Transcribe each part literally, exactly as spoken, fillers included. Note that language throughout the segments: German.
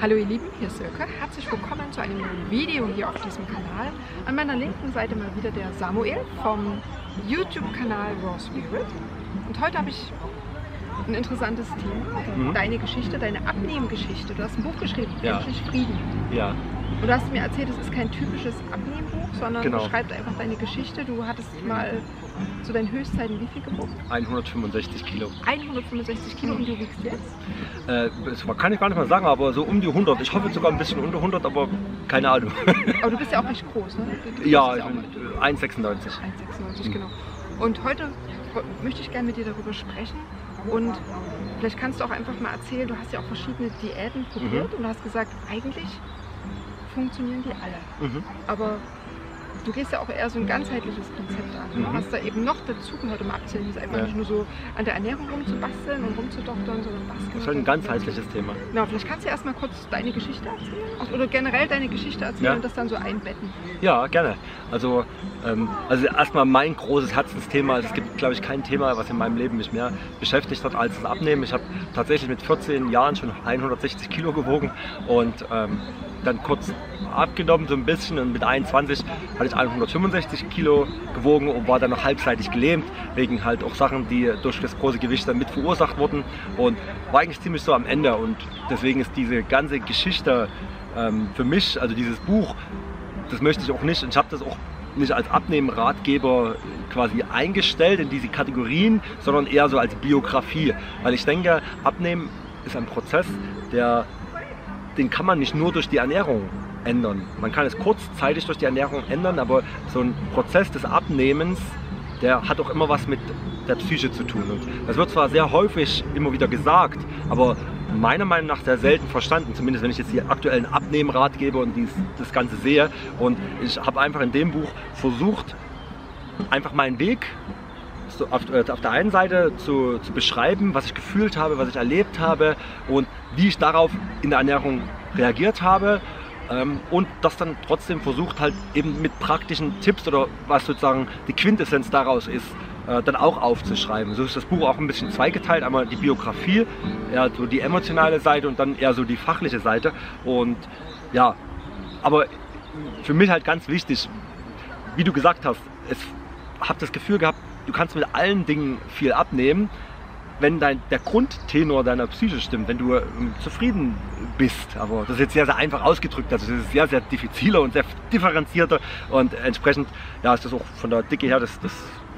Hallo ihr Lieben, hier ist Silke. Herzlich willkommen zu einem neuen Video hier auf diesem Kanal. An meiner linken Seite mal wieder der Samuel vom YouTube-Kanal Raw Spirit. Und heute habe ich ein interessantes Thema, mhm. deine Geschichte, deine Abnehmgeschichte. Du hast ein Buch geschrieben, ja. Endlich Frieden. Ja. Und du hast mir erzählt, es ist kein typisches Abnehmbuch, sondern genau. du schreibst einfach deine Geschichte. Du hattest mal zu deinen Höchstzeiten wie viel gewogen? hundertfünfundsechzig Kilo. hundertfünfundsechzig Kilo und du wiegst jetzt? Äh, das kann ich gar nicht mal sagen, aber so um die hundert. Ich hoffe sogar ein bisschen unter hundert, aber keine Ahnung. Aber du bist ja auch recht groß, ne? Ja, ich bin eins Komma sechsundneunzig. eins Komma sechsundneunzig, mhm. genau. Und heute möchte ich gerne mit dir darüber sprechen. Und vielleicht kannst du auch einfach mal erzählen, du hast ja auch verschiedene Diäten probiert mhm. und du hast gesagt, eigentlich funktionieren die alle. Mhm. Aber du gehst ja auch eher so ein ganzheitliches Konzept an. Mhm. Was da eben noch dazu gehört, um abzählen, ist einfach ja. nicht nur so an der Ernährung rumzubasteln und rumzudoktern, sondern was Das ist halt ein ganzheitliches Thema. Genau, vielleicht kannst du erstmal kurz deine Geschichte erzählen oder generell deine Geschichte erzählen ja. und das dann so einbetten. Ja, gerne. Also, ähm, also erstmal mein großes Herzensthema. Es gibt, glaube ich, kein Thema, was in meinem Leben mich mehr beschäftigt hat als das Abnehmen. Ich habe tatsächlich mit vierzehn Jahren schon hundertsechzig Kilo gewogen und ähm, dann kurz abgenommen so ein bisschen und mit einundzwanzig hatte ich hundertfünfundsechzig Kilo gewogen und war dann noch halbseitig gelähmt, wegen halt auch Sachen, die durch das große Gewicht dann mit verursacht wurden und war eigentlich ziemlich so am Ende und deswegen ist diese ganze Geschichte ähm, für mich, also dieses Buch, das möchte ich auch nicht und ich habe das auch nicht als Abnehmen-Ratgeber quasi eingestellt in diese Kategorien, sondern eher so als Biografie, weil ich denke, Abnehmen ist ein Prozess, der den kann man nicht nur durch die Ernährung ändern. Man kann es kurzzeitig durch die Ernährung ändern, aber so ein Prozess des Abnehmens, der hat auch immer was mit der Psyche zu tun. Und das wird zwar sehr häufig immer wieder gesagt, aber meiner Meinung nach sehr selten verstanden, zumindest wenn ich jetzt die aktuellen Abnehmen-Ratgeber und dies, das Ganze sehe. Und ich habe einfach in dem Buch versucht, einfach meinen Weg So auf, auf der einen Seite zu, zu beschreiben, was ich gefühlt habe, was ich erlebt habe und wie ich darauf in der Ernährung reagiert habe ähm, und das dann trotzdem versucht halt eben mit praktischen Tipps oder was sozusagen die Quintessenz daraus ist, äh, dann auch aufzuschreiben. So ist das Buch auch ein bisschen zweigeteilt, einmal die Biografie, eher so die emotionale Seite und dann eher so die fachliche Seite und ja, aber für mich halt ganz wichtig, wie du gesagt hast, ich habe das Gefühl gehabt, du kannst mit allen Dingen viel abnehmen, wenn dein, der Grundtenor deiner Psyche stimmt, wenn du ähm, zufrieden bist. Aber das ist jetzt sehr, sehr einfach ausgedrückt, also das ist sehr, sehr diffiziler und sehr differenzierter und entsprechend ja, ist das auch von der Dicke her das, das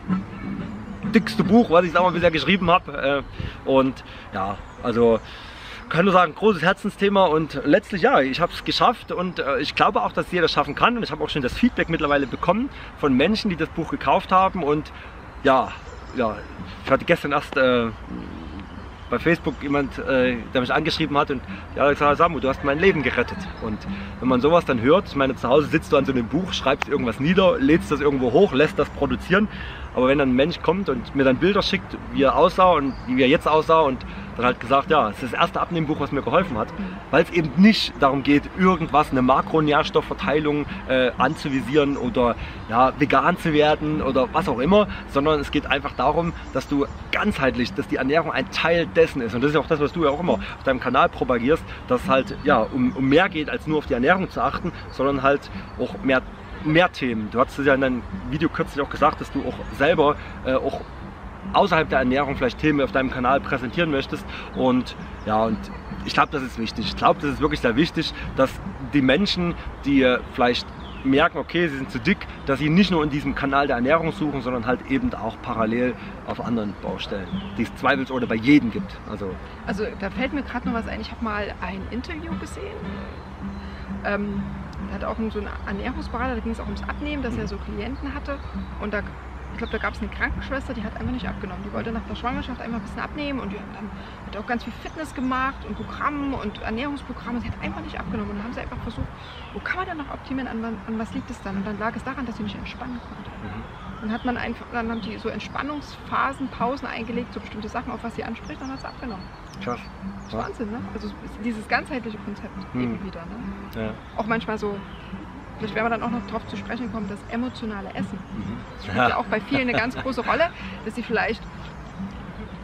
dickste Buch, was ich sag mal, bisher geschrieben habe. Äh, und ja, also kann nur sagen, großes Herzensthema und letztlich ja, ich habe es geschafft und äh, ich glaube auch, dass jeder schaffen kann und ich habe auch schon das Feedback mittlerweile bekommen von Menschen, die das Buch gekauft haben und ja, ja, ich hatte gestern erst äh, bei Facebook jemand, äh, der mich angeschrieben hat und ja, ich sage, Samu, du hast mein Leben gerettet. Und wenn man sowas dann hört, ich meine, zu Hause sitzt du an so einem Buch, schreibst irgendwas nieder, lädst das irgendwo hoch, lässt das produzieren. Aber wenn dann ein Mensch kommt und mir dann Bilder schickt, wie er aussah und wie er jetzt aussah und dann halt gesagt, ja, es ist das erste Abnehmbuch, was mir geholfen hat, weil es eben nicht darum geht, irgendwas, eine Makronährstoffverteilung äh, anzuvisieren oder ja, vegan zu werden oder was auch immer, sondern es geht einfach darum, dass du ganzheitlich, dass die Ernährung ein Teil dessen ist und das ist auch das, was du ja auch immer auf deinem Kanal propagierst, dass es halt ja, um, um mehr geht, als nur auf die Ernährung zu achten, sondern halt auch mehr mehr Themen. Du hast es ja in deinem Video kürzlich auch gesagt, dass du auch selber äh, auch außerhalb der Ernährung vielleicht Themen auf deinem Kanal präsentieren möchtest und ja, und ich glaube, das ist wichtig. Ich glaube, das ist wirklich sehr wichtig, dass die Menschen, die äh, vielleicht merken, okay, sie sind zu dick, dass sie nicht nur in diesem Kanal der Ernährung suchen, sondern halt eben auch parallel auf anderen Baustellen, die es zweifelsohne bei jedem gibt. Also, also da fällt mir gerade noch was ein. Ich habe mal ein Interview gesehen. Ähm, Er hatte auch so einen Ernährungsberater, da ging es auch ums Abnehmen, dass er so Klienten hatte und da, ich glaube, da gab es eine Krankenschwester, die hat einfach nicht abgenommen. Die wollte nach der Schwangerschaft einfach ein bisschen abnehmen und die hat dann hat auch ganz viel Fitness gemacht und Programm und Ernährungsprogramme. Sie hat einfach nicht abgenommen und dann haben sie einfach versucht, wo kann man denn noch optimieren, an, an was liegt es dann? Und dann lag es daran, dass sie nicht entspannen konnte. Mhm. Dann hat man einfach, dann haben die so Entspannungsphasen, Pausen eingelegt, so bestimmte Sachen, auf was sie anspricht, dann hat sie abgenommen. Krass. Das ist Wahnsinn, ne? Also dieses ganzheitliche Konzept hm. eben wieder, ne? Ja. Auch manchmal so, vielleicht werden wir dann auch noch darauf zu sprechen kommen, das emotionale Essen. Mhm. Das spielt ja. ja auch bei vielen eine ganz große Rolle, dass sie vielleicht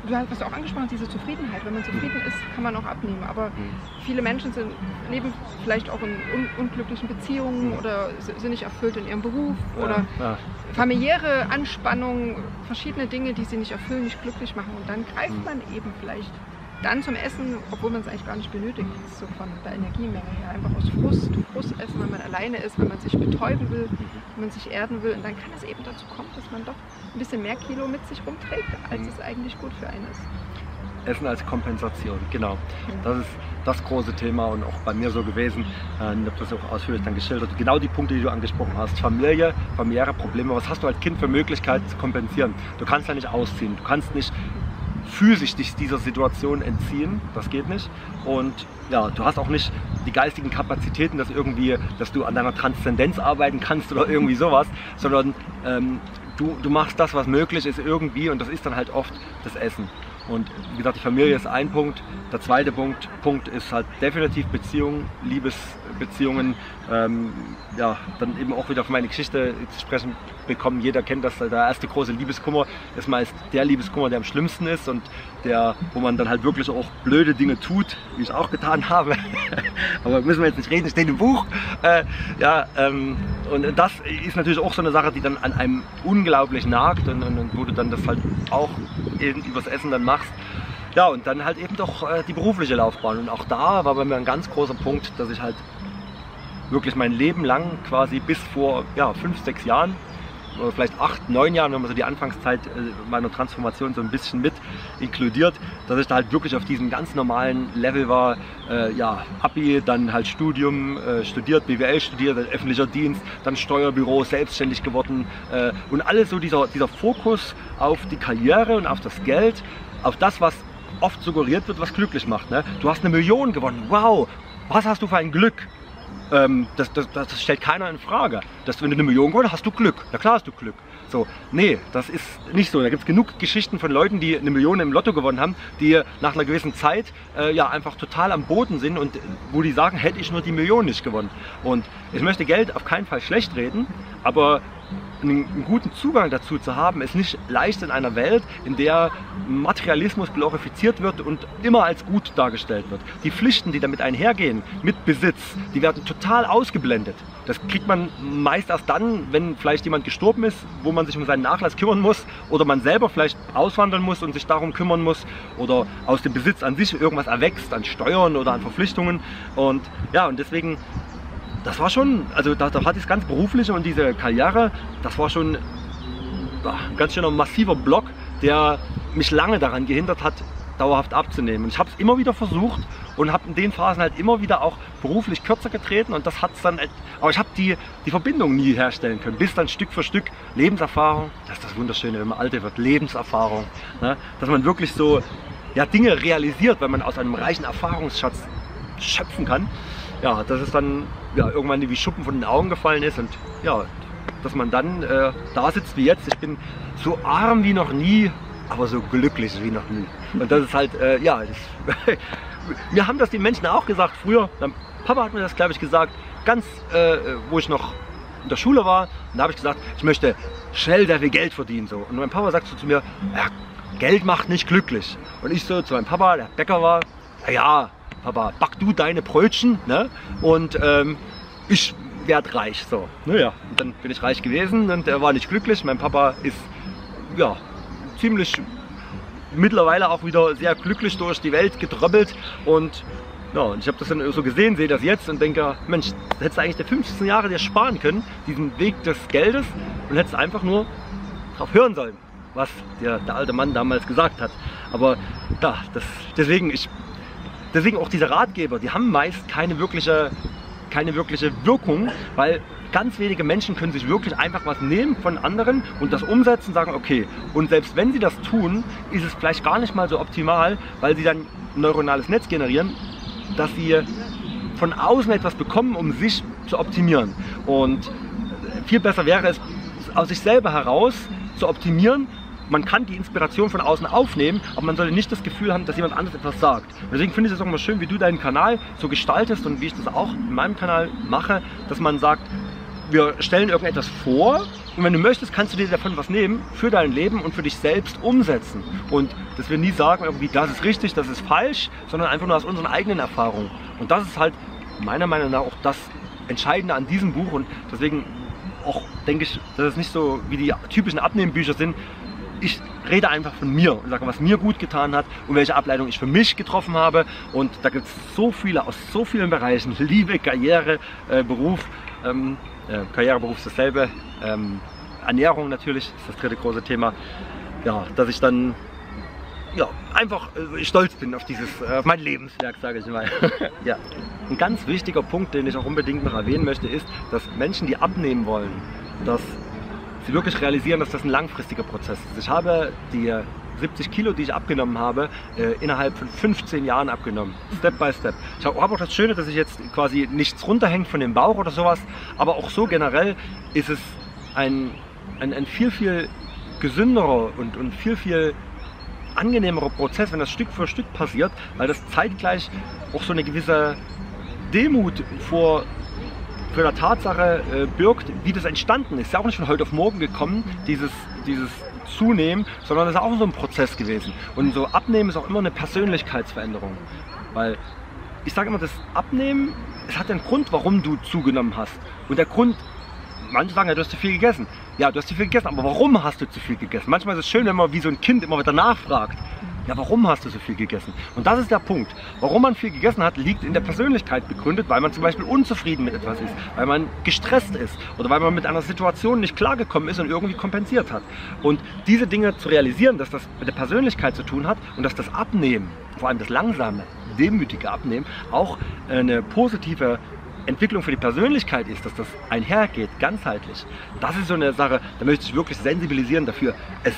du hast, was du auch angesprochen hast, diese Zufriedenheit. Wenn man zufrieden ist, kann man auch abnehmen. Aber viele Menschen sind, leben vielleicht auch in un unglücklichen Beziehungen oder sind nicht erfüllt in ihrem Beruf oder ja, ja. familiäre Anspannungen, verschiedene Dinge, die sie nicht erfüllen, nicht glücklich machen. Und dann greift man eben vielleicht dann zum Essen, obwohl man es eigentlich gar nicht benötigt, so von der Energiemenge her. Einfach aus Frust, Frust essen, wenn man alleine ist, wenn man sich betäuben will, wenn man sich erden will. Und dann kann es eben dazu kommen, dass man doch ein bisschen mehr Kilo mit sich rumträgt, als es eigentlich gut für einen ist. Essen als Kompensation, genau. Das ist das große Thema und auch bei mir so gewesen. Ich habe das auch ausführlich dann geschildert. Genau die Punkte, die du angesprochen hast. Familie, familiäre Probleme. Was hast du als Kind für Möglichkeiten zu kompensieren? Du kannst ja nicht ausziehen. Du kannst nicht physisch dich dieser Situation entziehen, das geht nicht. Und ja, du hast auch nicht die geistigen Kapazitäten, dass irgendwie, dass du an deiner Transzendenz arbeiten kannst oder irgendwie sowas, sondern ähm, du, du machst das, was möglich ist irgendwie, und das ist dann halt oft das Essen. Und wie gesagt, die Familie ist ein Punkt. Der zweite Punkt, Punkt ist halt definitiv Beziehungen, Liebesbeziehungen. Ähm, ja, dann eben auch wieder auf meine Geschichte zu sprechen bekommen. Jeder kennt das, der erste große Liebeskummer ist meist der Liebeskummer, der am schlimmsten ist und der, wo man dann halt wirklich auch blöde Dinge tut, wie ich auch getan habe. Aber müssen wir jetzt nicht reden, das steht im Buch. Äh, ja, ähm, und das ist natürlich auch so eine Sache, die dann an einem unglaublich nagt und, und, und wo du dann das halt auch eben übers Essen dann machst. Ja, und dann halt eben doch äh, die berufliche Laufbahn. Und auch da war bei mir ein ganz großer Punkt, dass ich halt wirklich mein Leben lang quasi bis vor ja, fünf, sechs Jahren oder vielleicht acht, neun Jahren, wenn man so die Anfangszeit meiner Transformation so ein bisschen mit inkludiert, dass ich da halt wirklich auf diesem ganz normalen Level war, äh, ja, Abi, dann halt Studium, äh, studiert, B W L studiert, öffentlicher Dienst, dann Steuerbüro, selbstständig geworden äh, und alles so dieser, dieser Fokus auf die Karriere und auf das Geld, auf das, was oft suggeriert wird, was glücklich macht. Ne? Du hast eine Million gewonnen, wow, was hast du für ein Glück? Ähm, das, das, das stellt keiner in Frage. Dass, wenn du eine Million gewonnen hast, hast du Glück. Na klar hast du Glück. So, nee, das ist nicht so. Da gibt es genug Geschichten von Leuten, die eine Million im Lotto gewonnen haben, die nach einer gewissen Zeit äh, ja einfach total am Boden sind und wo die sagen, hätte ich nur die Million nicht gewonnen. Und ich möchte Geld auf keinen Fall schlecht reden, aber einen, einen guten Zugang dazu zu haben, ist nicht leicht in einer Welt, in der Materialismus glorifiziert wird und immer als gut dargestellt wird. Die Pflichten, die damit einhergehen, mit Besitz, die werden total ausgeblendet. Das kriegt man meist erst dann, wenn vielleicht jemand gestorben ist, wo man sich um seinen Nachlass kümmern muss oder man selber vielleicht auswandern muss und sich darum kümmern muss oder aus dem Besitz an sich irgendwas erwächst, an Steuern oder an Verpflichtungen. Und ja, und deswegen, das war schon, also da, da hatte ich das ganz berufliche und diese Karriere, das war schon ja, ein ganz schöner massiver Block, der mich lange daran gehindert hat, dauerhaft abzunehmen. Und ich habe es immer wieder versucht und habe in den Phasen halt immer wieder auch beruflich kürzer getreten und das hat es dann, aber ich habe die, die Verbindung nie herstellen können, bis dann Stück für Stück Lebenserfahrung, das ist das Wunderschöne, wenn man älter wird, Lebenserfahrung, ne? Dass man wirklich so ja, Dinge realisiert, weil man aus einem reichen Erfahrungsschatz schöpfen kann. Ja, dass es dann ja, irgendwann wie Schuppen von den Augen gefallen ist und ja, dass man dann äh, da sitzt wie jetzt. Ich bin so arm wie noch nie, aber so glücklich wie noch nie. Und das ist halt, äh, ja, das, mir haben das die Menschen auch gesagt früher. Mein Papa hat mir das, glaube ich, gesagt, ganz, äh, wo ich noch in der Schule war. Und da habe ich gesagt, ich möchte schnell sehr viel Geld verdienen. So. Und mein Papa sagt so zu mir, ja, Geld macht nicht glücklich. Und ich so zu meinem Papa, der Bäcker war, na ja, Papa, back du deine Brötchen, ne? Und ähm, ich werde reich. So, naja, und dann bin ich reich gewesen und er war nicht glücklich. Mein Papa ist ja ziemlich mittlerweile auch wieder sehr glücklich durch die Welt getröppelt und ja, und ich habe das dann so gesehen, sehe das jetzt und denke, Mensch, da hättest du eigentlich die fünfzehn Jahre dir sparen können, diesen Weg des Geldes, und hättest einfach nur drauf hören sollen, was der, der alte Mann damals gesagt hat. Aber ja, das, deswegen, ich, deswegen auch diese Ratgeber, die haben meist keine wirkliche, keine wirkliche Wirkung, weil ganz wenige Menschen können sich wirklich einfach was nehmen von anderen und das umsetzen und sagen, okay, und selbst wenn sie das tun, ist es vielleicht gar nicht mal so optimal, weil sie dann ein neuronales Netz generieren, dass sie von außen etwas bekommen, um sich zu optimieren. Und viel besser wäre es, aus sich selber heraus zu optimieren. Man kann die Inspiration von außen aufnehmen, aber man sollte nicht das Gefühl haben, dass jemand anderes etwas sagt. Und deswegen finde ich es auch immer schön, wie du deinen Kanal so gestaltest und wie ich das auch in meinem Kanal mache, dass man sagt, wir stellen irgendetwas vor und wenn du möchtest, kannst du dir davon was nehmen für dein Leben und für dich selbst umsetzen. Und dass wir nie sagen, irgendwie, das ist richtig, das ist falsch, sondern einfach nur aus unseren eigenen Erfahrungen. Und das ist halt meiner Meinung nach auch das Entscheidende an diesem Buch und deswegen auch denke ich, dass es nicht so wie die typischen Abnehmbücher sind. Ich rede einfach von mir und sage, was mir gut getan hat und welche Ableitung ich für mich getroffen habe. Und da gibt es so viele aus so vielen Bereichen, Liebe, Karriere, äh, Beruf, ähm, äh, Karriere, Beruf ist dasselbe, ähm, Ernährung natürlich ist das dritte große Thema, ja, dass ich dann ja, einfach äh, stolz bin auf dieses, äh, auf mein Lebenswerk, sage ich mal. Ja. Ein ganz wichtiger Punkt, den ich auch unbedingt noch erwähnen möchte, ist, dass Menschen, die abnehmen wollen, dass sie wirklich realisieren, dass das ein langfristiger Prozess ist. Ich habe die siebzig Kilo, die ich abgenommen habe, äh, innerhalb von fünfzehn Jahren abgenommen. Step by step. Ich habe auch das Schöne, dass ich jetzt quasi nichts runterhängt von dem Bauch oder sowas, aber auch so generell ist es ein, ein, ein viel, viel gesünderer und, und viel, viel angenehmerer Prozess, wenn das Stück für Stück passiert, weil das zeitgleich auch so eine gewisse Demut vor, vor der Tatsache äh, birgt, wie das entstanden ist. Ist ja auch nicht von heute auf morgen gekommen, dieses, dieses Zunehmen, sondern es ist auch so ein Prozess gewesen. Und so Abnehmen ist auch immer eine Persönlichkeitsveränderung. Weil ich sage immer, das Abnehmen, es hat einen Grund, warum du zugenommen hast. Und der Grund, manche sagen ja, du hast zu viel gegessen. Ja, du hast zu viel gegessen, aber warum hast du zu viel gegessen? Manchmal ist es schön, wenn man wie so ein Kind immer wieder nachfragt. Ja, warum hast du so viel gegessen? Und das ist der Punkt. Warum man viel gegessen hat, liegt in der Persönlichkeit begründet, weil man zum Beispiel unzufrieden mit etwas ist, weil man gestresst ist oder weil man mit einer Situation nicht klargekommen ist und irgendwie kompensiert hat. Und diese Dinge zu realisieren, dass das mit der Persönlichkeit zu tun hat und dass das Abnehmen, vor allem das langsame, demütige Abnehmen, auch eine positive Entwicklung für die Persönlichkeit ist, dass das einhergeht, ganzheitlich. Das ist so eine Sache, da möchte ich wirklich sensibilisieren dafür. Es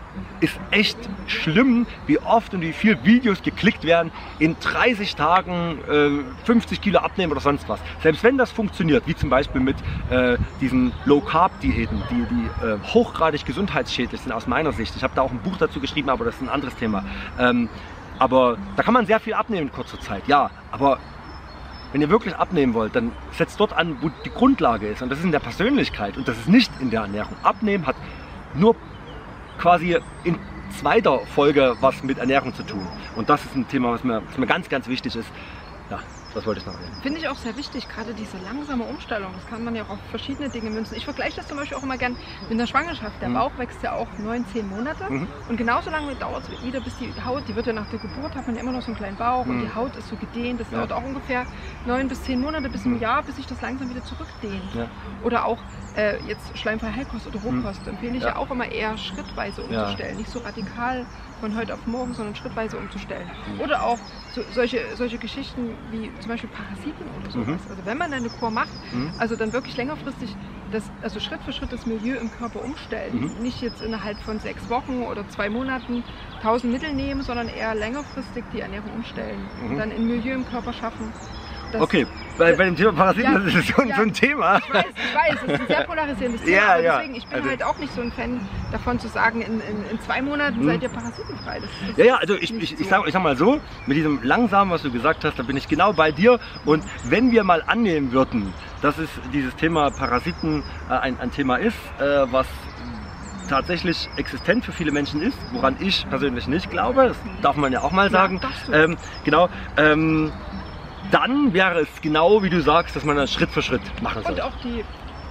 ist echt schlimm, wie oft und wie viele Videos geklickt werden, in dreißig Tagen äh, fünfzig Kilo abnehmen oder sonst was. Selbst wenn das funktioniert, wie zum Beispiel mit äh, diesen Low-Carb-Diäten, die, die äh, hochgradig gesundheitsschädlich sind aus meiner Sicht. Ich habe da auch ein Buch dazu geschrieben, aber das ist ein anderes Thema. Ähm, aber da kann man sehr viel abnehmen in kurzer Zeit, ja, aber wenn ihr wirklich abnehmen wollt, dann setzt dort an, wo die Grundlage ist. Und das ist in der Persönlichkeit und das ist nicht in der Ernährung. Abnehmen hat nur quasi in zweiter Folge was mit Ernährung zu tun. Und das ist ein Thema, was mir, was mir ganz, ganz wichtig ist. Ja, das wollte ich noch erwähnen. Finde ich auch sehr wichtig, gerade diese langsame Umstellung. Das kann man ja auch auf verschiedene Dinge münzen. Ich vergleiche das zum Beispiel auch immer gern mit der Schwangerschaft. Der mhm. Bauch wächst ja auch neun, zehn Monate. Mhm. Und genauso lange dauert es wieder, bis die Haut, die wird ja nach der Geburt, hat man ja immer noch so einen kleinen Bauch mhm. und die Haut ist so gedehnt. Das ja. dauert auch ungefähr neun bis zehn Monate, bis mhm. ein Jahr, bis sich das langsam wieder zurückdehnt. Ja. Oder auch äh, jetzt schleimfreie Heilkost oder Rohkost mhm. empfehle ich ja. ja auch immer eher schrittweise umzustellen. Ja. Nicht so radikal von heute auf morgen, sondern schrittweise umzustellen. Mhm. Oder auch so, solche, solche Geschichten wie zum Beispiel Parasiten oder sowas. Mhm. Also wenn man eine Kur macht, mhm. also dann wirklich längerfristig das, also Schritt für Schritt das Milieu im Körper umstellen. Mhm. Nicht jetzt innerhalb von sechs Wochen oder zwei Monaten tausend Mittel nehmen, sondern eher längerfristig die Ernährung umstellen. Mhm. Und dann ein Milieu im Körper schaffen. Das, okay, bei, bei dem Thema Parasiten, ja, das ist so, ja, so ein Thema. Ich weiß, ich weiß, es ist ein sehr polarisierendes Thema, ja, aber ja. deswegen, ich bin also, halt auch nicht so ein Fan davon zu sagen, in, in, in zwei Monaten hm. seid ihr parasitenfrei. Das, das ja, ja, also ich, ich, so. ich, sag, ich sag mal so, mit diesem Langsamen, was du gesagt hast, da bin ich genau bei dir. Und wenn wir mal annehmen würden, dass es dieses Thema Parasiten äh, ein, ein Thema ist, äh, was tatsächlich existent für viele Menschen ist, woran ich persönlich nicht glaube, das darf man ja auch mal sagen. Ja, ähm, genau. Ähm, Dann wäre es genau wie du sagst, dass man das Schritt für Schritt machen soll. Und auch die,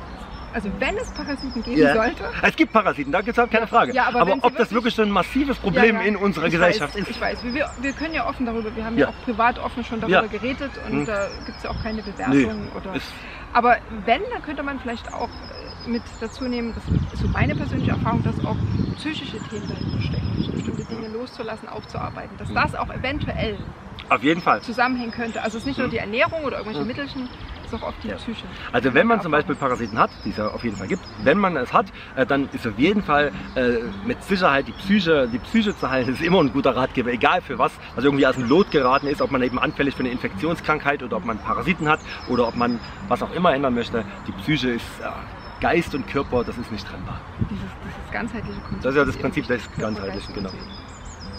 also wenn es Parasiten geben ja. sollte. Es gibt Parasiten, da gibt es keine Frage. Ja, aber aber ob wirklich, das wirklich so ein massives Problem ja, ja. in unserer ich Gesellschaft weiß, ist. Ich weiß, wir, wir können ja offen darüber, wir haben ja, ja auch privat offen schon darüber ja. geredet und hm. da gibt es ja auch keine Bewertung. Nee, oder, aber wenn, dann könnte man vielleicht auch mit dazu nehmen, das ist so meine persönliche Erfahrung, dass auch psychische Themen dahinter stecken, bestimmte Dinge loszulassen, aufzuarbeiten, dass das auch eventuell auf jeden Fall zusammenhängen könnte. Also es ist nicht nur die Ernährung oder irgendwelche mhm. Mittelchen, es ist auch oft die ja. Psyche. Also wenn man zum Beispiel Parasiten hat, die es ja auf jeden Fall gibt, wenn man es hat, dann ist auf jeden Fall äh, mit Sicherheit die Psyche, die Psyche zu heilen, ist immer ein guter Ratgeber, egal für was, was irgendwie aus dem Lot geraten ist, ob man eben anfällig für eine Infektionskrankheit oder ob man Parasiten hat oder ob man was auch immer ändern möchte. Die Psyche ist äh, Geist und Körper, das ist nicht trennbar. Dieses, dieses ganzheitliche Konzept. Das ist ja das Prinzip des Ganzheitlichen, genau.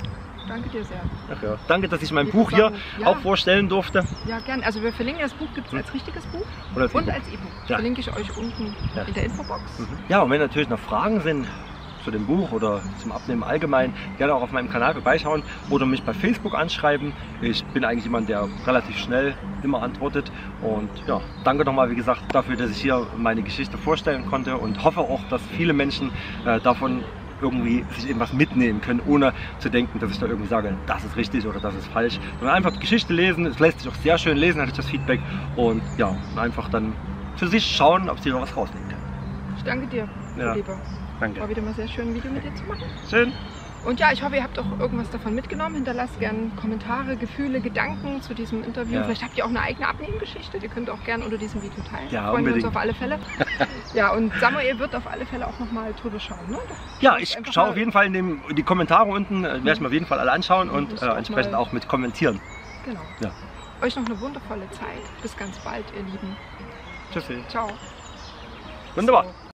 danke dir sehr. Ach ja. Danke, dass ich mein Wir Buch hier ja. auch vorstellen durfte. Ja, gern. Also wir verlinken das Buch, gibt es als richtiges Buch Oder als und E-Book. als E-Book. Ja. Verlinke ich euch unten Ja. in der Infobox. Ja, und wenn natürlich noch Fragen sind zu dem Buch oder zum Abnehmen allgemein, gerne auch auf meinem Kanal vorbeischauen oder mich bei Facebook anschreiben. Ich bin eigentlich jemand, der relativ schnell immer antwortet. Und ja, danke nochmal, wie gesagt, dafür, dass ich hier meine Geschichte vorstellen konnte und hoffe auch, dass viele Menschen äh, davon irgendwie sich irgendwas mitnehmen können, ohne zu denken, dass ich da irgendwie sage, das ist richtig oder das ist falsch. Sondern einfach die Geschichte lesen, es lässt sich auch sehr schön lesen, hatte ich das Feedback. Und ja, einfach dann für sich schauen, ob sie da was rausnehmen können. Ich danke dir, Ja. lieber. Danke. War wieder mal sehr schön, ein Video mit dir zu machen. Schön. Und ja, ich hoffe, ihr habt auch irgendwas davon mitgenommen. Hinterlasst gerne Kommentare, Gefühle, Gedanken zu diesem Interview. Ja. Vielleicht habt ihr auch eine eigene Abnehmgeschichte. Die könnt ihr auch gerne unter diesem Video teilen. Ja, Freuen wir uns unbedingt. auf alle Fälle. Ja, und Samuel wird auf alle Fälle auch nochmal drüber schauen. Ne? Ja, Schaut ich einfach schaue mal- auf jeden Fall in dem, die Kommentare unten, äh, werde ich mir auf jeden Fall alle anschauen und Musst äh, du auch entsprechend mal- auch mit kommentieren. Genau. Ja. Euch noch eine wundervolle Zeit. Bis ganz bald, ihr Lieben. Tschüssi. Ciao. Wunderbar. So.